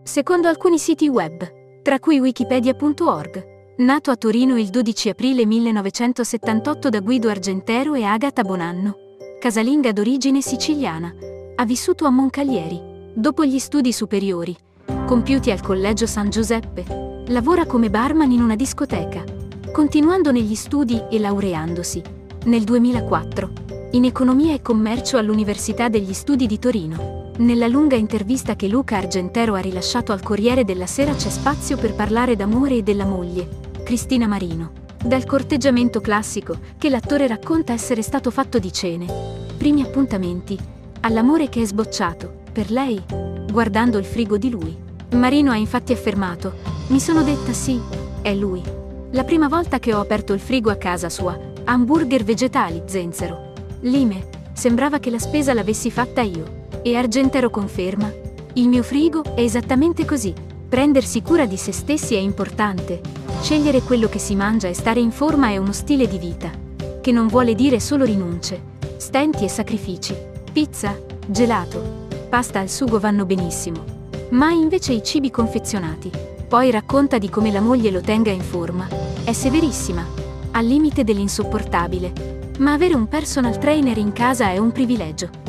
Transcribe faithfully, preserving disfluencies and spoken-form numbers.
Secondo alcuni siti web, tra cui wikipedia punto org, nato a Torino il dodici aprile millenovecentosettantotto da Guido Argentero e Agata Bonanno, casalinga d'origine siciliana, ha vissuto a Moncalieri. Dopo gli studi superiori, compiuti al Collegio San Giuseppe, lavora come barman in una discoteca, continuando negli studi e laureandosi, nel duemilaquattro, in economia e commercio all'Università degli Studi di Torino. Nella lunga intervista che Luca Argentero ha rilasciato al Corriere della Sera c'è spazio per parlare d'amore e della moglie, Cristina Marino. Dal corteggiamento classico, che l'attore racconta essere stato fatto di cene, primi appuntamenti, all'amore che è sbocciato, per lei, guardando il frigo di lui. Marino ha infatti affermato: "Mi sono detta sì, è lui. La prima volta che ho aperto il frigo a casa sua, hamburger vegetali, zenzero, lime, sembrava che la spesa l'avessi fatta io." E Argentero conferma: "Il mio frigo è esattamente così. Prendersi cura di se stessi è importante. Scegliere quello che si mangia e stare in forma è uno stile di vita, che non vuole dire solo rinunce, stenti e sacrifici. Pizza, gelato, pasta al sugo vanno benissimo, mai invece i cibi confezionati." Poi racconta di come la moglie lo tenga in forma. "È severissima, al limite dell'insopportabile, ma avere un personal trainer in casa è un privilegio.